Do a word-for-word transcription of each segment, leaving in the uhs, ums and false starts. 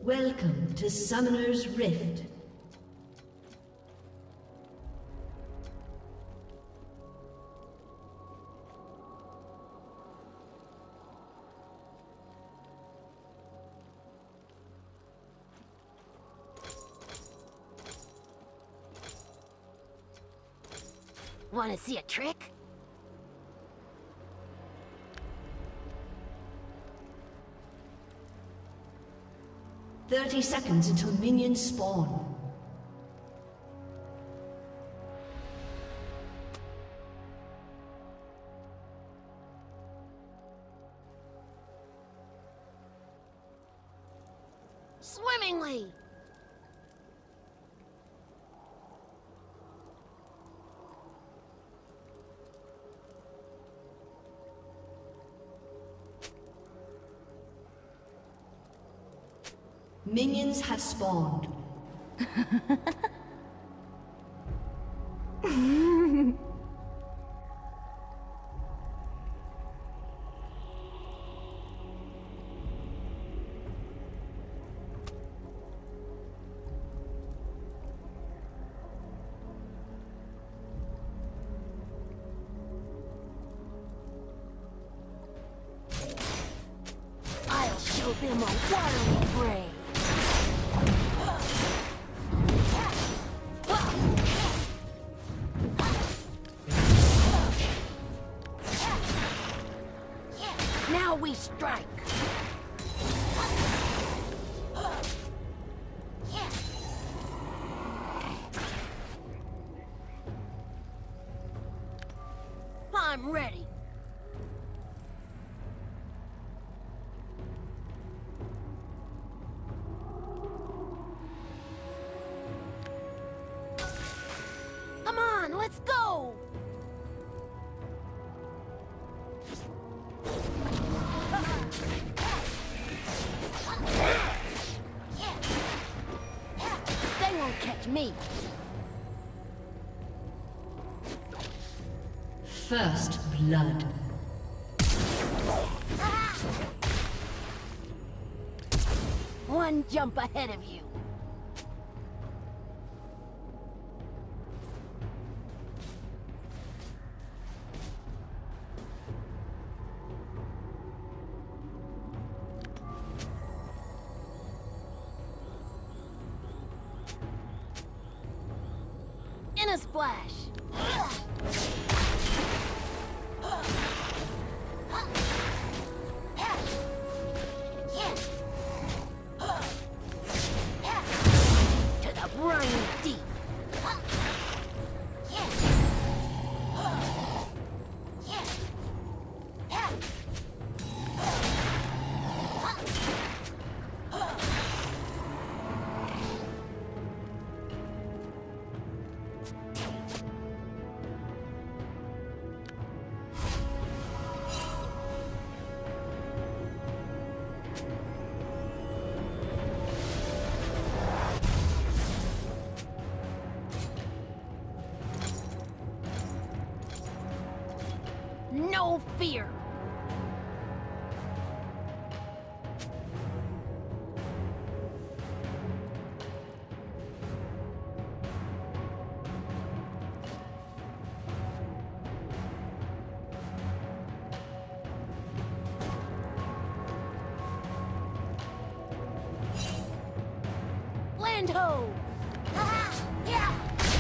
Welcome to Summoner's Rift. Want to see a trick? Thirty seconds until minions spawn. Swimmingly! Minions have spawned. I'll show them a watery grave. Now we strike. I'm ready. Come on, let's go! They won't catch me. First blood. One jump ahead of you. In a splash. To the briny deep. No fear. Land ho! Yeah!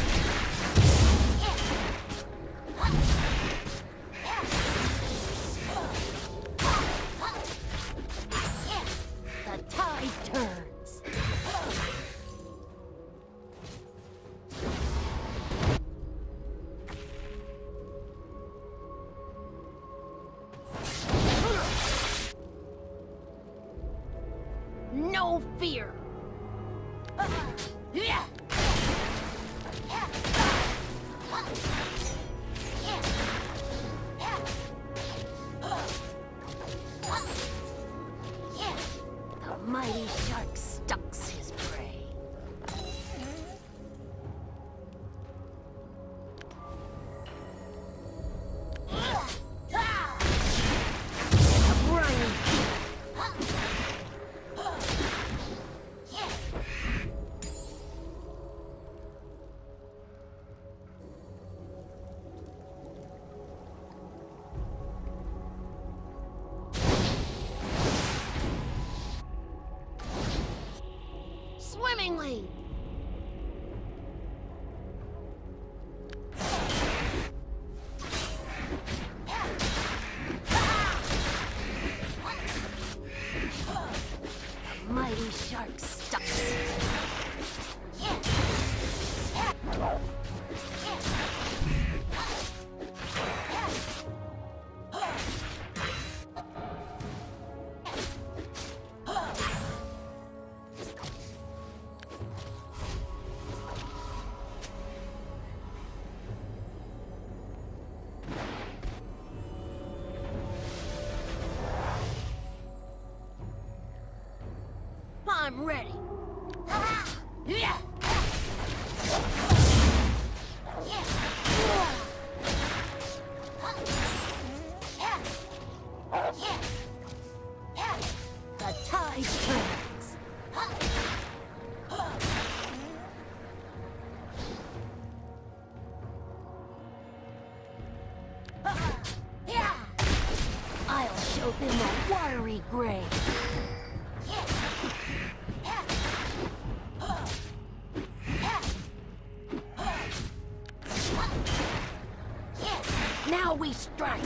The tide turns. No fear. mine! The mighty shark stalks. I'm ready. The tide turns. I'll show them a watery grave. Now we strike!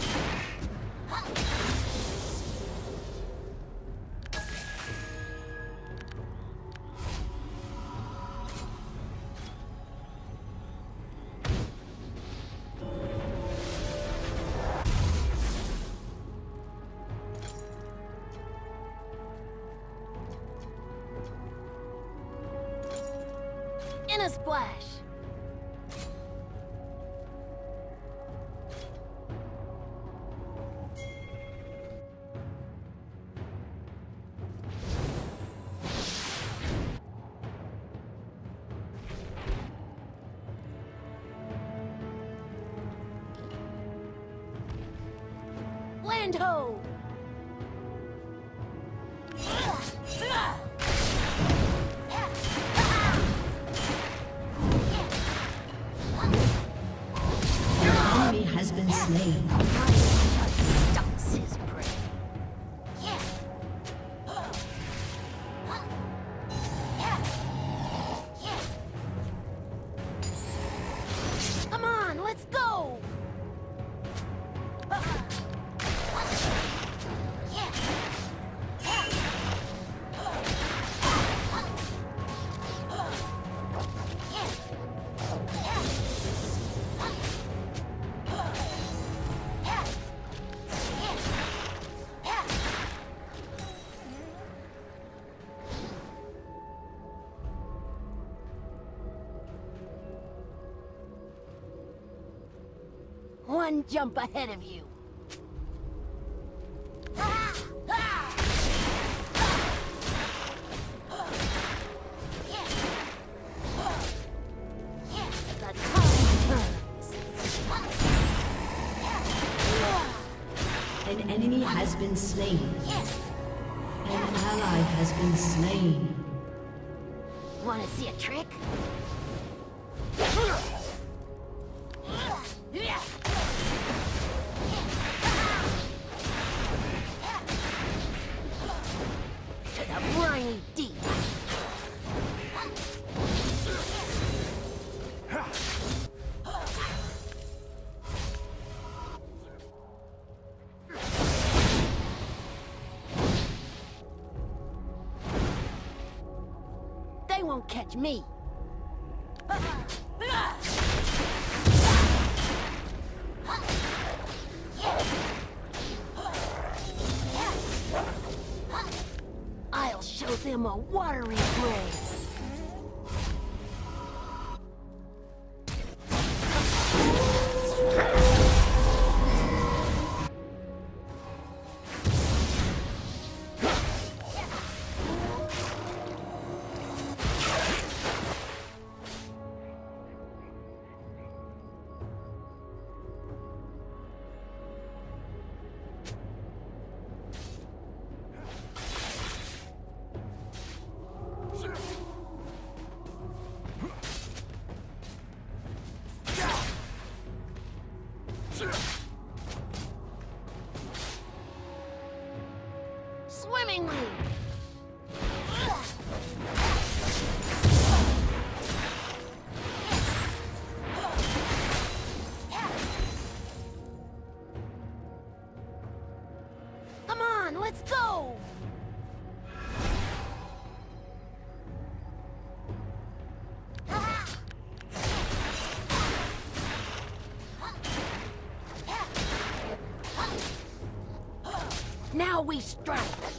In a splash! Land ho! Your enemy has been slain. Stalks his prey. Come on, let's go! One jump ahead of you. The tide turns. An enemy has been slain. An ally has been slain. Wanna see a trick? To the briny deep. They won't catch me. I'll show them a watery grave. Swimmingly! Now we strike.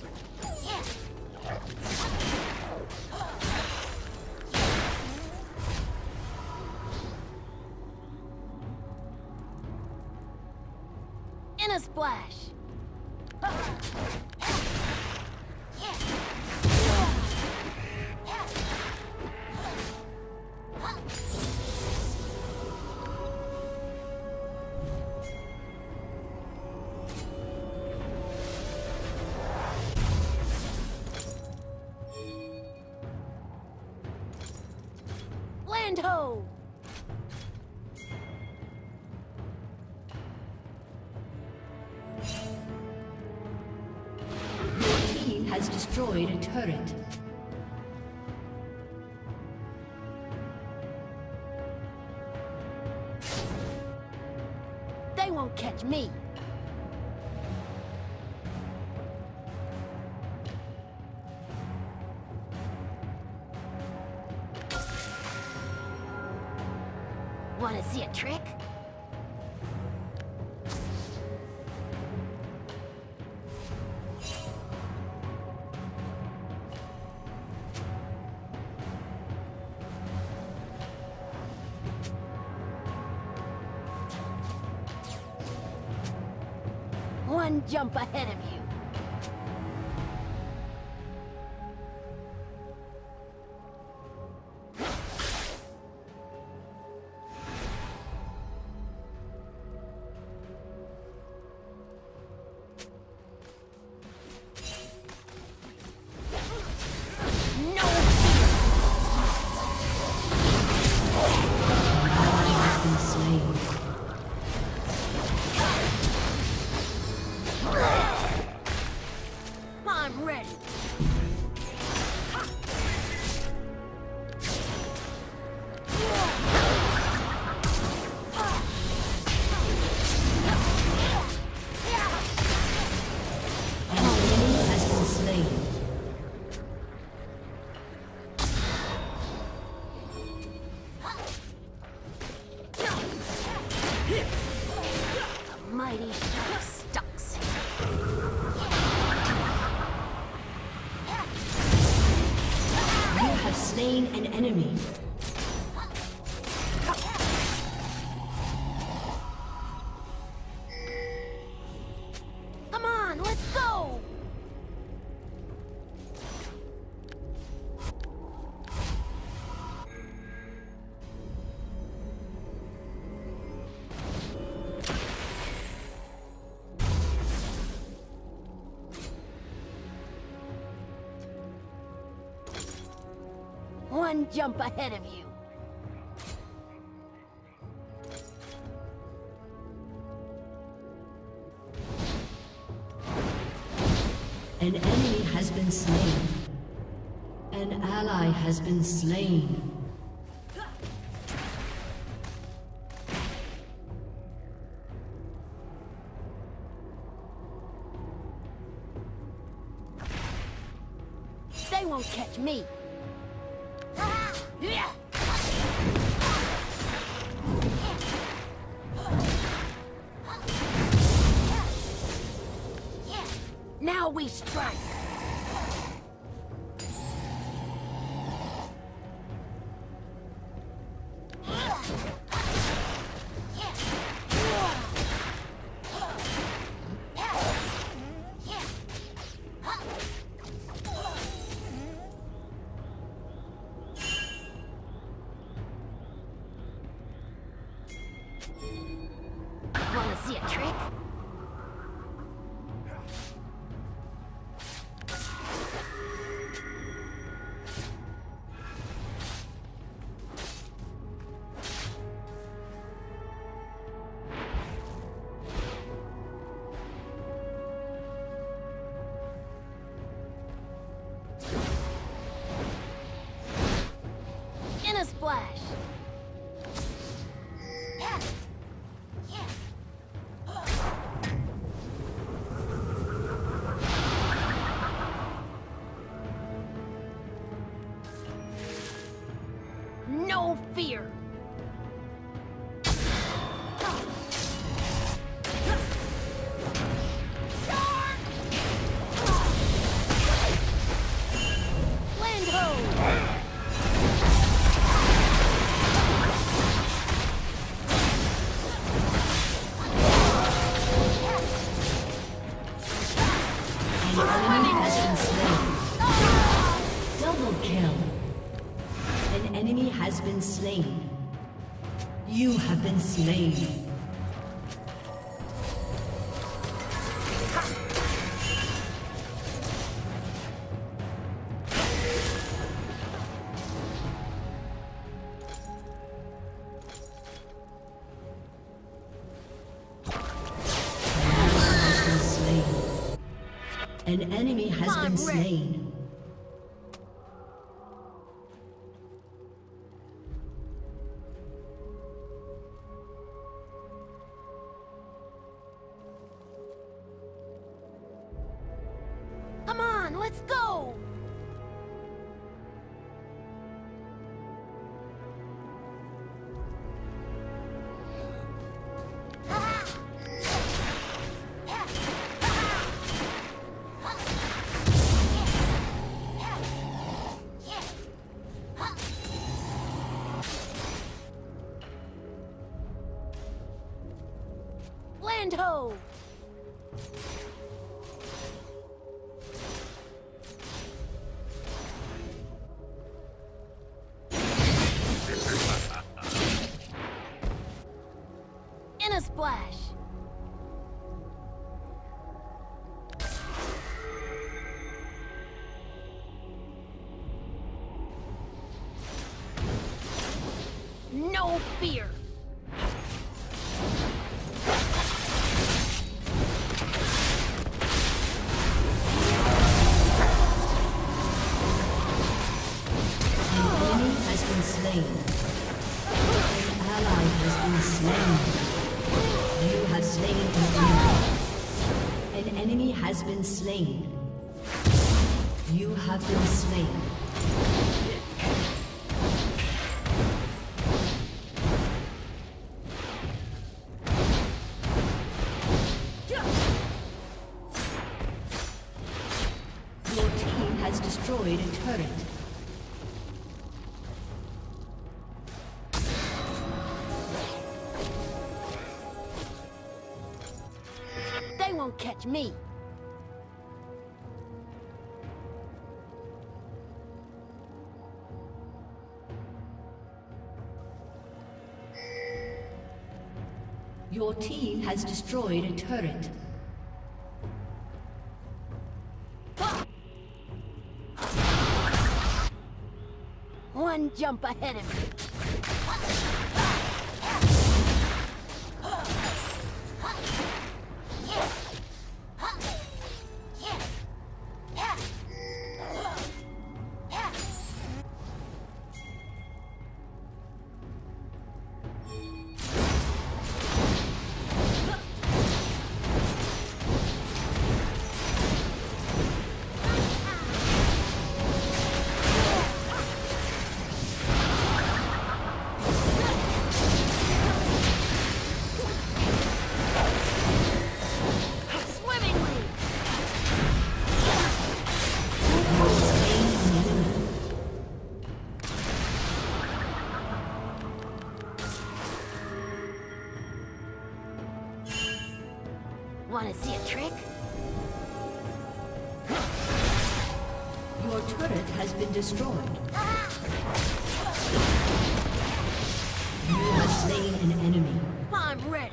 In a splash. Land ho! Your team has destroyed a turret. They won't catch me. Wanna see a trick? One jump ahead of you. I'm ready. A mighty shark stalks. You have slain an enemy. Come on, let's go! One jump ahead of you. An enemy has been slain. An ally has been slain. They won't catch me. Now we strike. Wanna see a trick? In a splash. slain. You have been slain. An enemy has been slain. Come on, let's go! Land ho! In a splash! No fear! Slain. An ally has been slain. You have slain an enemy. An enemy has been slain. You have been slain. Your team has destroyed a turret. Won't catch me. Your team has destroyed a turret. One jump ahead of me. Want to see a trick? Your turret has been destroyed. You have slain an enemy. I'm ready.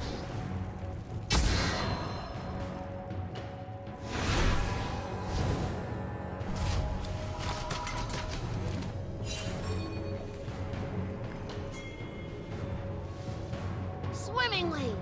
Swimmingly.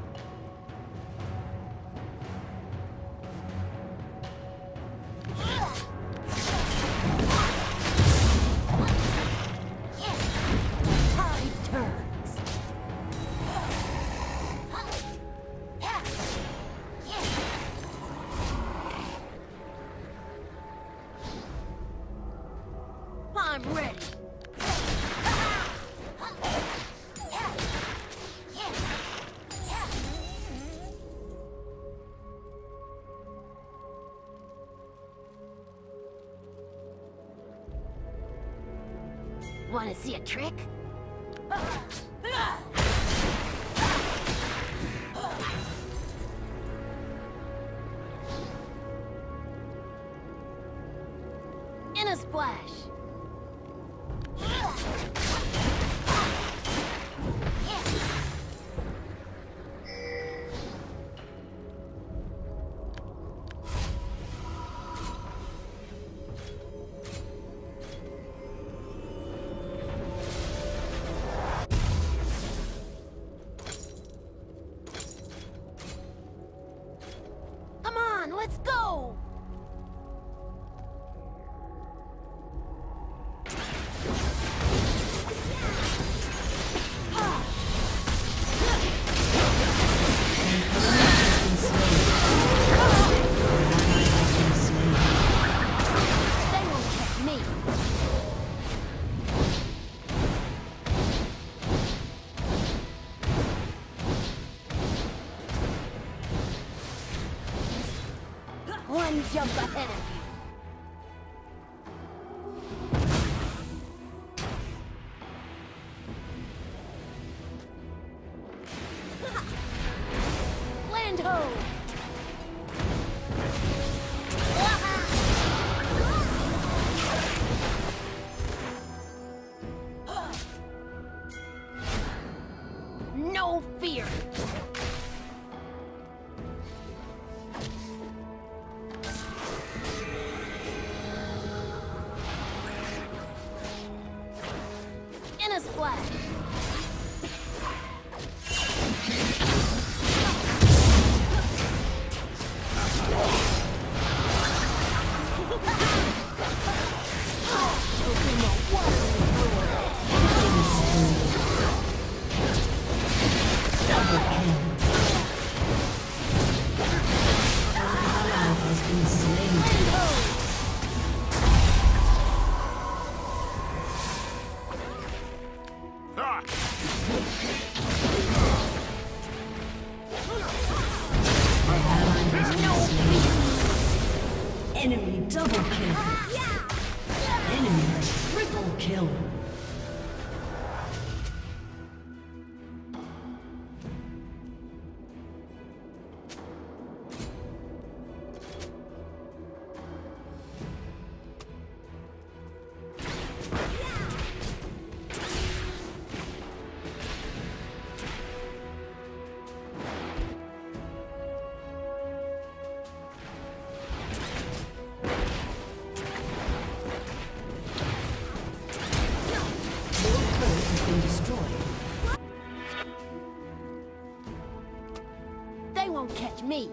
I'm ready. Want to see a trick? In a splash. One jump ahead of you. Land ho! No fear! In a splash! Enemy double kill. Enemy triple kill. They won't catch me.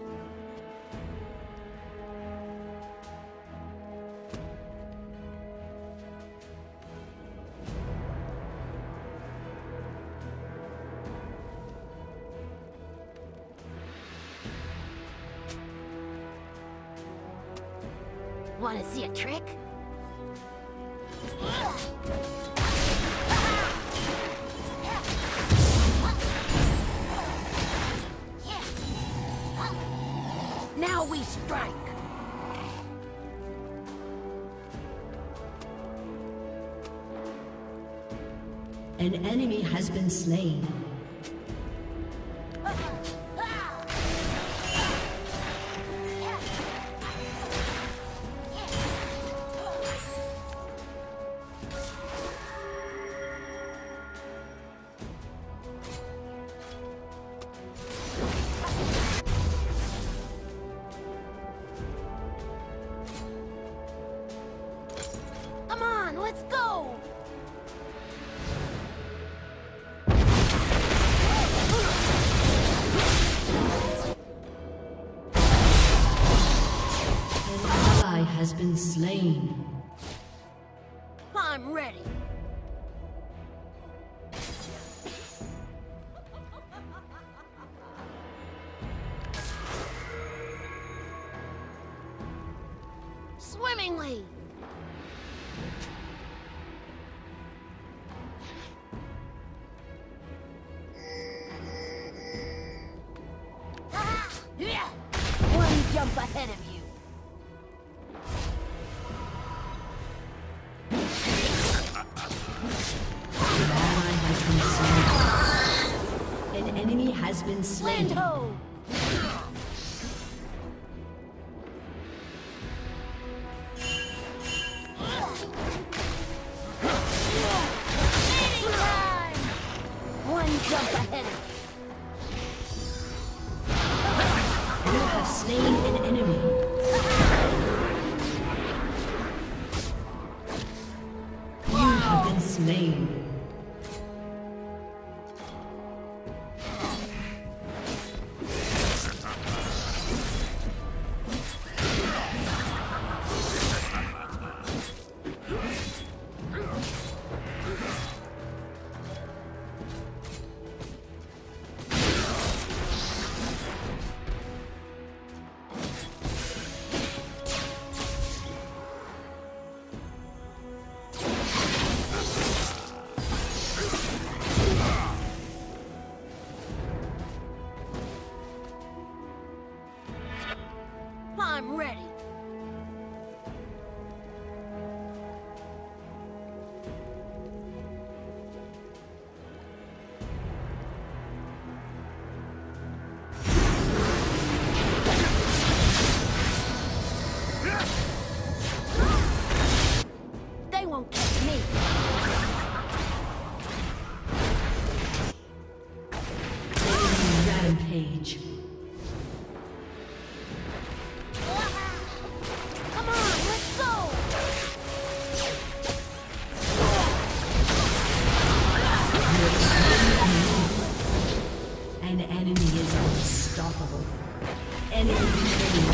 Want to see a trick? Now we strike! An enemy has been slain. Come on, let's go! An ally has been slain. I'm ready. Swimmingly! One jump ahead of you. An enemy has been slain. Land ho! Mating time! One jump ahead of you. You have slain an enemy. You have been slain. Rampage. Come on, let's go! An enemy is unstoppable. Enemy killing.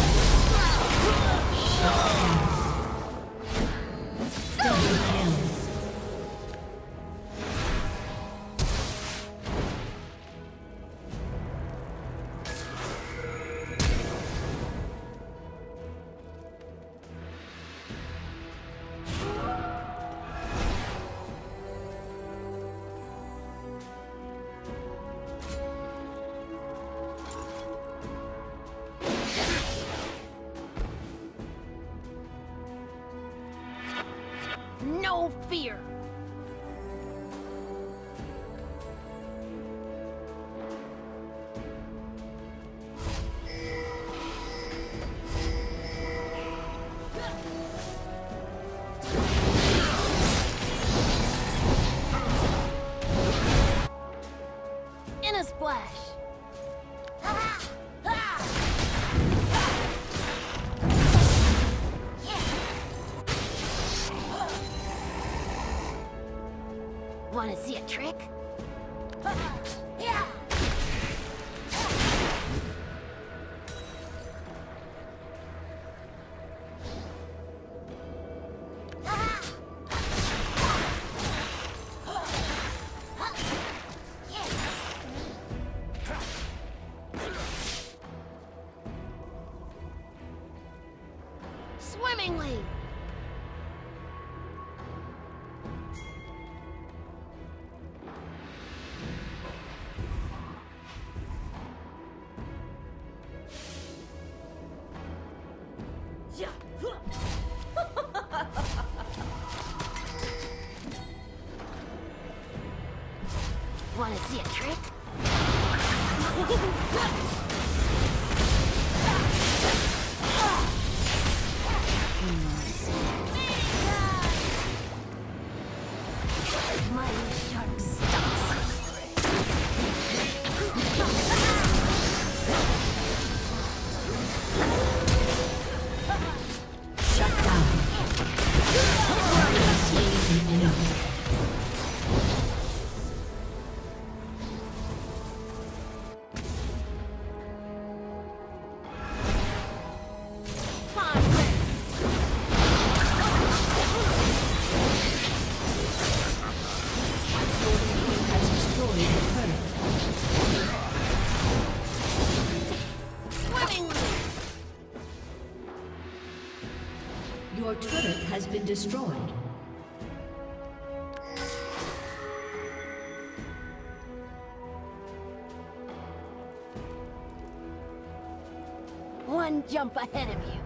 Shut down. Double kill. No fear! In a splash! Wanna see a trick? Yeah! Swimmingly! Wanna see a trick? Mighty shark stomps. Shut down. Slain an enemy. Your turret has been destroyed. One jump ahead of you.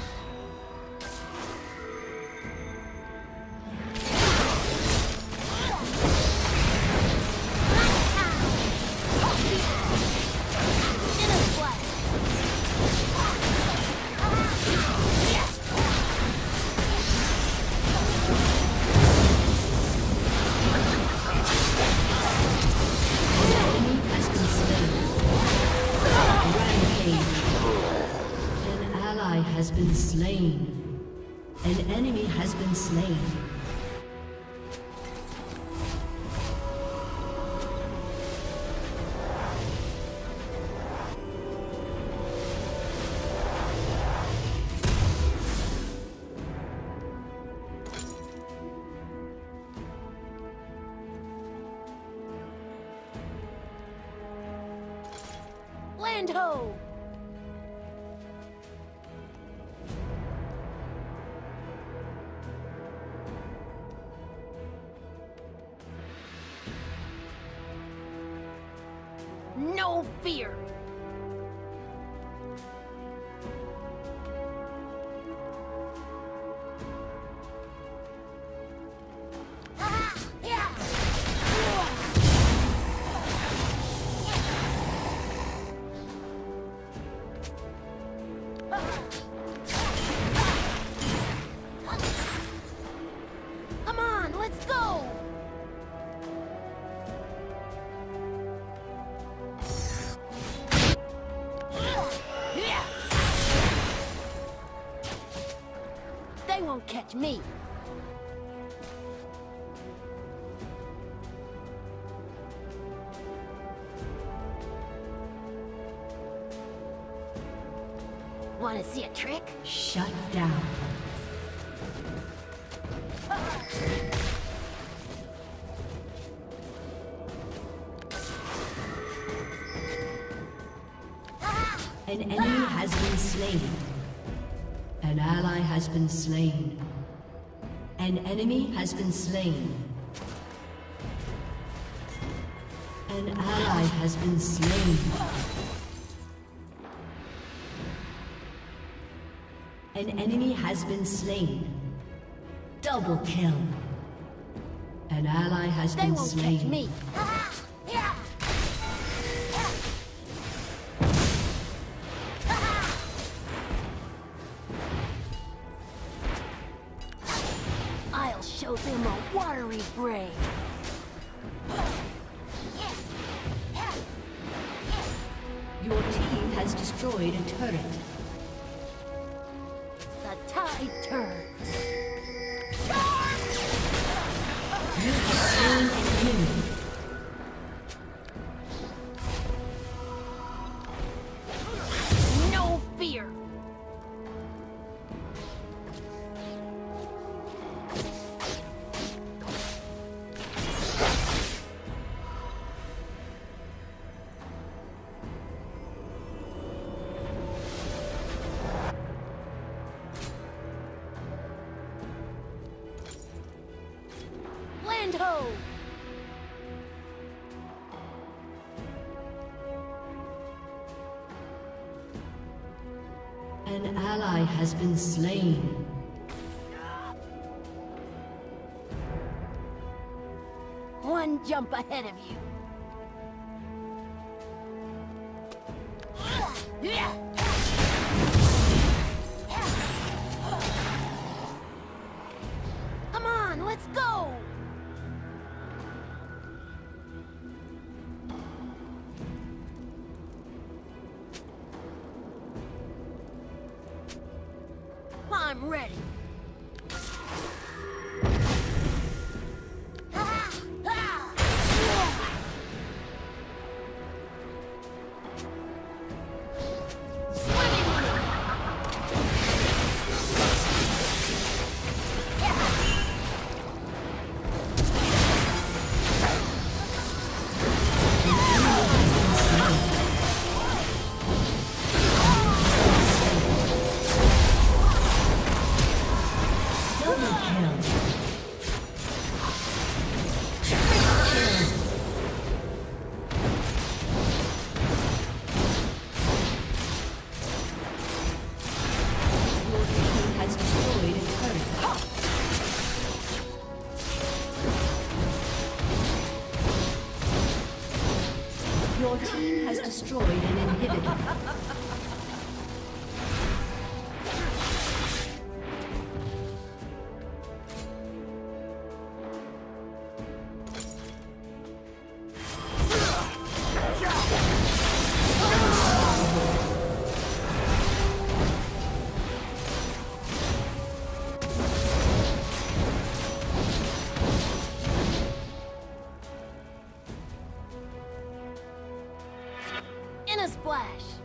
Has been slain. An enemy has been slain. Land ho! No fear! Come on, let's go! catch me. Want to see a trick? Shut down. An enemy has been slain. An ally has been slain. An enemy has been slain. An ally has been slain. An enemy has been slain. Double kill. An ally has They been won't slain. catch me. I'll show them a watery grave. Your team has destroyed a turret. The tide turns. You have slain an enemy. No fear. Land ho! An ally has been slain. One jump ahead of you. Come on, let's go! I'm ready. Your team has destroyed an inhibitor. In a splash.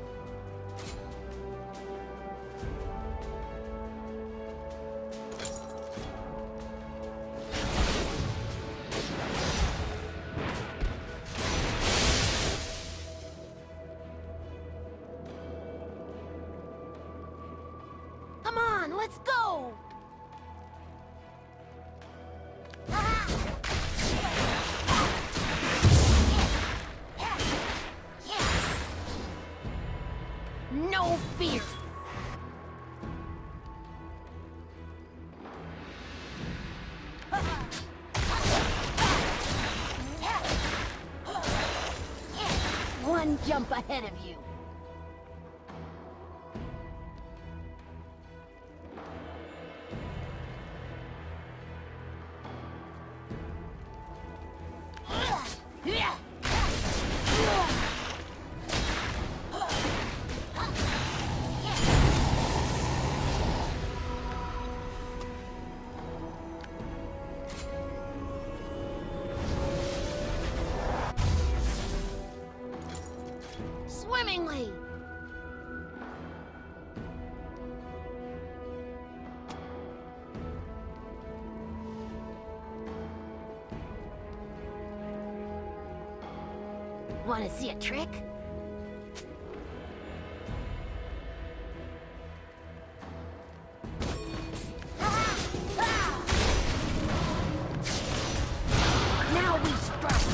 Come on, let's go! No fear! One jump ahead of you. swimmingly! Want to see a trick? Now we strike!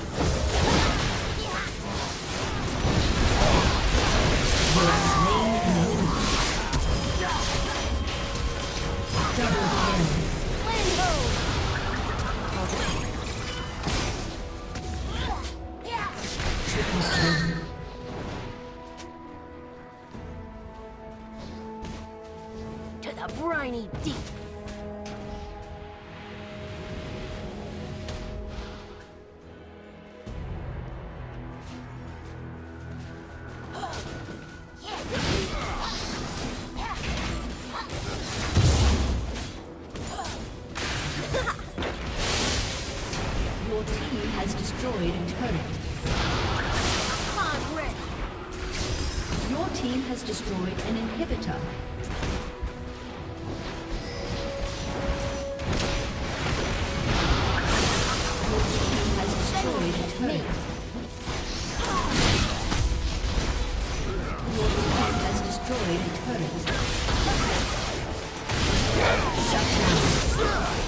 To the briny deep! Your team has destroyed a turret. I'm ready! Your team has destroyed an inhibitor. Your team has destroyed a turret. Your team has destroyed a turret. Shut down.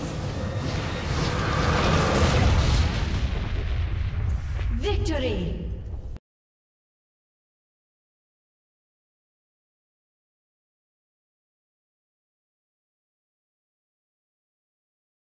Victory!